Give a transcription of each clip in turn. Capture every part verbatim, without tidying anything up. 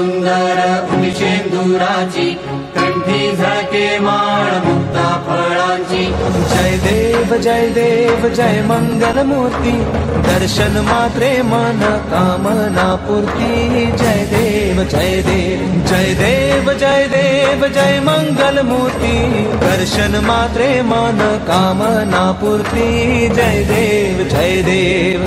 सुंदर उदिशेंदुराची कंठी झळके माळ मुक्ता फळांची। जय देव जय देव जय मंगल मूर्ती दर्शन मात्रे मन कामना पूर्ती। जय देव जय देव जय देव जय देव जय मंगल मूर्ती दर्शन मात्रे मन कामना पूर्ती। जय देव जय देव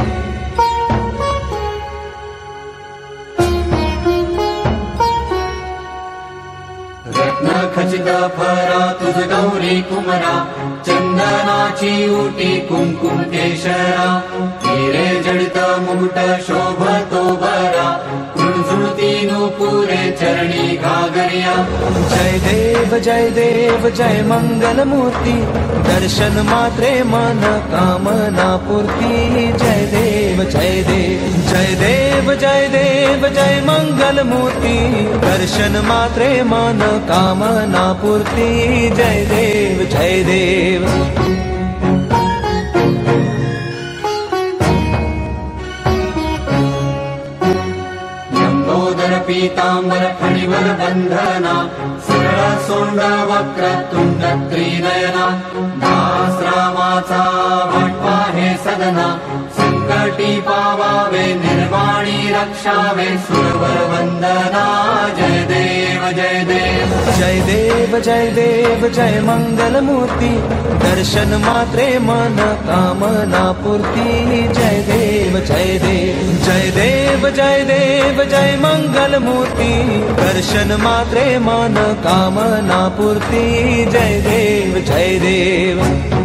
रत्न खचित फरा तुझ गौरी कुमरा चंदनाची उटी कुंकुम केशरा। हिरे जडित मुकुट शोभतो बरा झुळझुळती नूपुरे चरणी घागरिया। जय देव जय देव जय मंगल मूर्ती दर्शन मात्रे मन कामना पूर्ती। जय देव जय देव जय देव जय देव जय मंगल मूर्ती दर्शन मात्रे मन कामना पूर्ती। जय देव जय देव लंबोदर पीतांबर फणीवर बंधना सरळ सोंड वक्र तुंड त्रिनयना। दास रामाचा वाटपा हे सदना संकटी पावावे निर्वाणी रक्षावे सुरवर वंदना। जय देव जय देव जय देव जय देव जय मंगल मूर्ती दर्शन मात्रे मन कामना पूर्ती। जय देव जय देव जय देव जय देव जय मंगल मूर्ती दर्शन मात्रे मन कामना पूर्ती। जय देव जय देव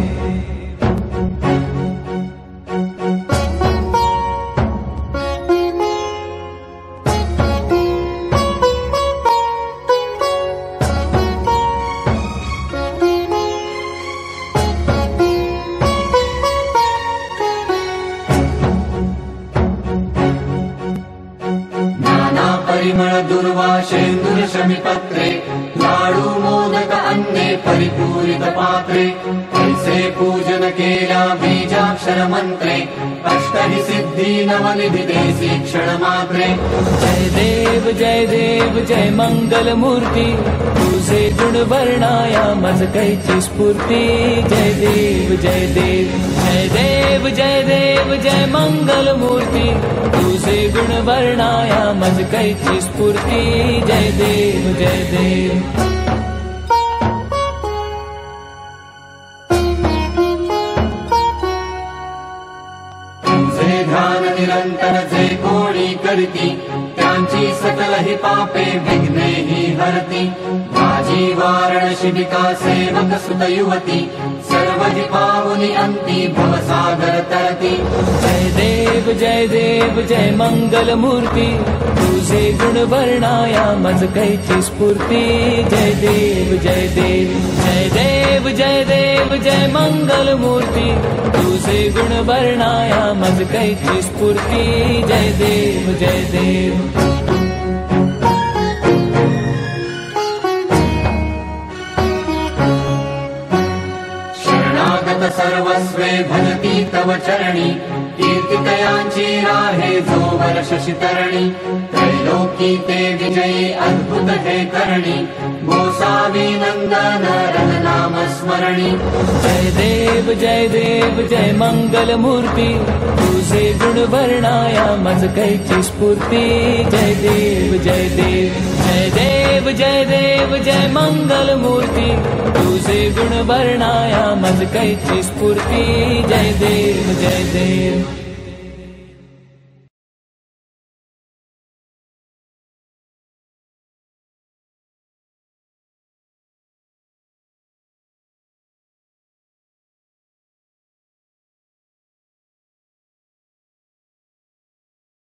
परिमळ दुर्वाशेंदुर शमीपत्रे लाडू मोदक अन्ने परिपूरित पात्रे। ऐसे पूजन केल्या बीजाक्षर मंत्रे अष्टहि सिद्धी नवनिधि देसी क्षण मात्रे। जय देव जय देव जय मंगल मूर्ती तुझे गुण वर्णाया मज कैची स्फूर्ती। जय देव जय देव जय देव जय देव जय मंगल मूर्ती तुझे गुण वर्णाया मज कैची स्फूर्ती। जय देव जय देव तुझे ध्यान निरंतर जे कोणी करती त्यांची सकल ही पापे विघ्ने ही हरती। माझी वारण शिबिका सेवक सुत युवती सर्व ही पावनी अंती भवसागर तरती। जय देव जय देव जय मंगल मूर्ती तुझे गुण वर्णाया मज कैची स्फूर्ती। जय देव जय देव जय देव जय देव जय मंगल मूर्ती तुझे गुण वर्णाया मज कैची स्फूर्ती। जय देव जय देव सर्वस्वे भजती तव चरणी कीर्तितयांची राहे जो वर्ष शितरणी। त्रैलोकी ते विजयी अद्भुत हे करणी गोसावी नंदन रघुनाम स्मरणी। जय देव जय देव जय मंगल मूर्ती तुझे गुण वर्णाया मज कैची स्फूर्ती। जय देव जय देव जय देव जय देव जय मंगल मूर्ती तुझे गुण वर्णाया मज कैची स्फूर्ती। जय देव जय देव